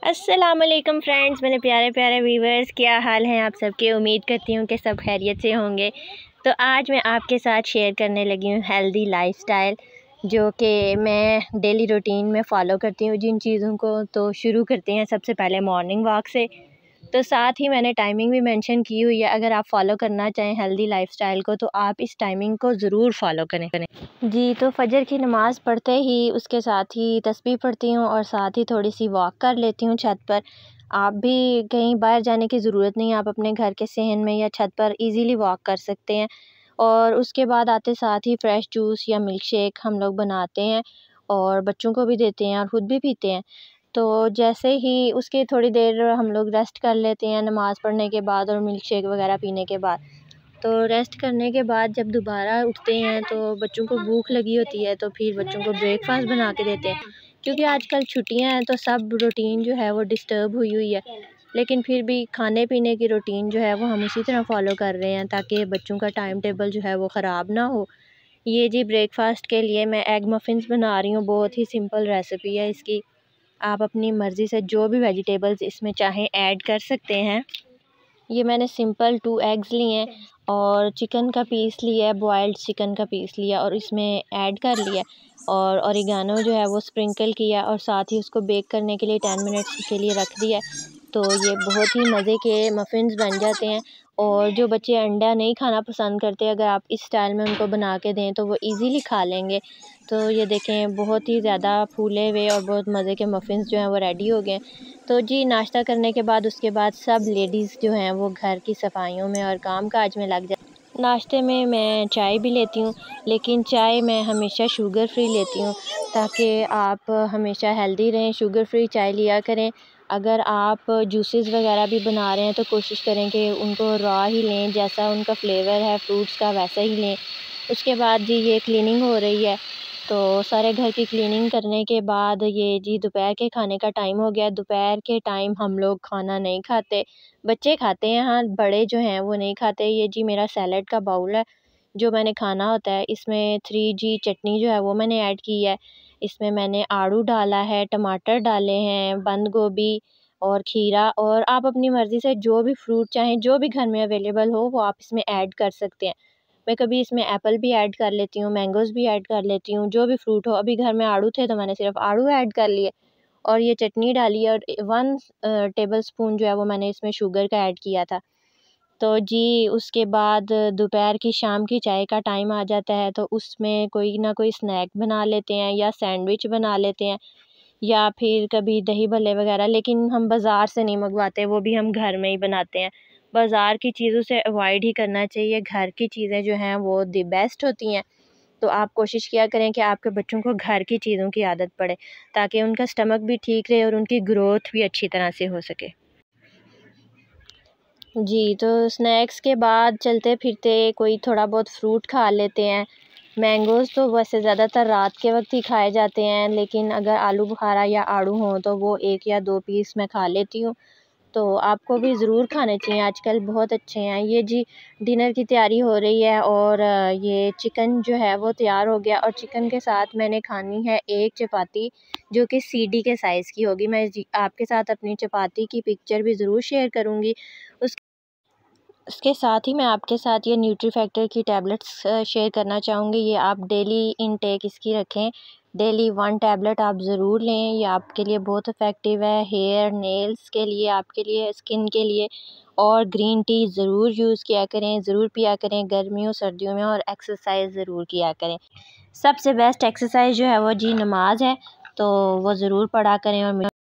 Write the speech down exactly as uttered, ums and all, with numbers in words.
अस्सलामुअलैकुम फ्रेंड्स, मेरे प्यारे प्यारे व्यूवर्स, क्या हाल हैं आप सबके। उम्मीद करती हूँ कि सब खैरियत से होंगे। तो आज मैं आपके साथ शेयर करने लगी हूँ हेल्दी लाइफस्टाइल, जो कि मैं डेली रूटीन में फ़ॉलो करती हूँ जिन चीज़ों को। तो शुरू करते हैं सबसे पहले मॉर्निंग वॉक से। तो साथ ही मैंने टाइमिंग भी मेंशन की हुई है। अगर आप फॉलो करना चाहें हेल्दी लाइफस्टाइल को तो आप इस टाइमिंग को ज़रूर फॉलो करें जी। तो फजर की नमाज़ पढ़ते ही उसके साथ ही तस्बीह पढ़ती हूँ और साथ ही थोड़ी सी वॉक कर लेती हूँ छत पर। आप भी कहीं बाहर जाने की ज़रूरत नहीं है, आप अपने घर के सहन में या छत पर इजीली वॉक कर सकते हैं। और उसके बाद आते साथ ही फ्रेश जूस या मिल्क शेक हम लोग बनाते हैं और बच्चों को भी देते हैं और ख़ुद भी पीते हैं। तो जैसे ही उसके थोड़ी देर हम लोग रेस्ट कर लेते हैं नमाज़ पढ़ने के बाद और मिल्क शेक वगैरह पीने के बाद। तो रेस्ट करने के बाद जब दोबारा उठते हैं तो बच्चों को भूख लगी होती है, तो फिर बच्चों को ब्रेकफास्ट बना के देते हैं। क्योंकि आजकल छुट्टियां हैं तो सब रूटीन जो है वो डिस्टर्ब हुई हुई है, लेकिन फिर भी खाने पीने की रूटीन जो है वो हम उसी तरह फॉलो कर रहे हैं ताकि बच्चों का टाइम टेबल जो है वो ख़राब ना हो। ये जी ब्रेकफास्ट के लिए मैं एग मफ़िन्स बना रही हूँ। बहुत ही सिंपल रेसिपी है इसकी। आप अपनी मर्ज़ी से जो भी वेजिटेबल्स इसमें चाहें ऐड कर सकते हैं। ये मैंने सिंपल टू एग्स लिए हैं और चिकन का पीस लिया है, बॉयल्ड चिकन का पीस लिया और इसमें ऐड कर लिया और ओरिगानो जो है वो स्प्रिंकल किया और साथ ही उसको बेक करने के लिए टेन मिनट्स के लिए रख दिया। तो ये बहुत ही मज़े के मफ़िन्स बन जाते हैं। और जो बच्चे अंडा नहीं खाना पसंद करते, अगर आप इस स्टाइल में उनको बना के दें तो वो इजीली खा लेंगे। तो ये देखें, बहुत ही ज़्यादा फूले हुए और बहुत मज़े के मफ़िन्स जो हैं वो रेडी हो गए। तो जी नाश्ता करने के बाद उसके बाद सब लेडीज़ जो हैं वो घर की सफाइयों में और काम काज में लग जाए। नाश्ते में मैं चाय भी लेती हूँ, लेकिन चाय मैं हमेशा शुगर फ्री लेती हूँ ताकि आप हमेशा हेल्दी रहें। शुगर फ्री चाय लिया करें। अगर आप जूसेस वगैरह भी बना रहे हैं तो कोशिश करें कि उनको रॉ ही लें, जैसा उनका फ्लेवर है फ्रूट्स का वैसा ही लें। उसके बाद जी ये क्लीनिंग हो रही है, तो सारे घर की क्लीनिंग करने के बाद ये जी दोपहर के खाने का टाइम हो गया। दोपहर के टाइम हम लोग खाना नहीं खाते, बच्चे खाते हैं, हाँ बड़े जो हैं वो नहीं खाते। ये जी मेरा सैलड का बाउल है जो मैंने खाना होता है। इसमें थ्री जी चटनी जो है वो मैंने ऐड की है। इसमें मैंने आड़ू डाला है, टमाटर डाले हैं, बंद गोभी और खीरा, और आप अपनी मर्ज़ी से जो भी फ्रूट चाहें, जो भी घर में अवेलेबल हो वो आप इसमें ऐड कर सकते हैं। मैं कभी इसमें एप्पल भी ऐड कर लेती हूँ, मैंगोज़ भी ऐड कर लेती हूँ, जो भी फ्रूट हो। अभी घर में आड़ू थे तो मैंने सिर्फ आड़ू ऐड कर लिए और ये चटनी डाली है और वन टेबल स्पून जो है वो मैंने इसमें शुगर का ऐड किया था। तो जी उसके बाद दोपहर की शाम की चाय का टाइम आ जाता है, तो उसमें कोई ना कोई स्नैक बना लेते हैं या सैंडविच बना लेते हैं या फिर कभी दही भल्ले वगैरह। लेकिन हम बाज़ार से नहीं मंगवाते, वो भी हम घर में ही बनाते हैं। बाज़ार की चीज़ों से अवॉइड ही करना चाहिए। घर की चीज़ें जो हैं वो दी बेस्ट होती हैं। तो आप कोशिश किया करें कि आपके बच्चों को घर की चीज़ों की आदत पड़े ताकि उनका स्टमक भी ठीक रहे और उनकी ग्रोथ भी अच्छी तरह से हो सके। जी, तो स्नैक्स के बाद चलते फिरते कोई थोड़ा बहुत फ्रूट खा लेते हैं। मैंगोज़ तो वैसे ज़्यादातर रात के वक्त ही खाए जाते हैं, लेकिन अगर आलू बुखारा या आड़ू हों तो वो एक या दो पीस मैं खा लेती हूँ। तो आपको भी ज़रूर खाने चाहिए, आजकल बहुत अच्छे हैं। ये जी डिनर की तैयारी हो रही है और ये चिकन जो है वो तैयार हो गया और चिकन के साथ मैंने खानी है एक चपाती जो कि सीढ़ी के साइज़ की होगी। मैं जी आपके साथ अपनी चपाती की पिक्चर भी ज़रूर शेयर करूँगी। उस उसके साथ ही मैं आपके साथ ये न्यूट्री फैक्टर की टैबलेट्स शेयर करना चाहूँगी। ये आप डेली इनटेक इसकी रखें। डेली वन टैबलेट आप ज़रूर लें, ये आपके लिए बहुत इफ़ेक्टिव है। हेयर, नेल्स के लिए, आपके लिए, स्किन के लिए। और ग्रीन टी ज़रूर यूज़ किया करें, ज़रूर पिया करें गर्मियों सर्दियों में, और एक्सरसाइज ज़रूर किया करें। सबसे बेस्ट एक्सरसाइज जो है वो जी नमाज है, तो वो ज़रूर पढ़ा करें और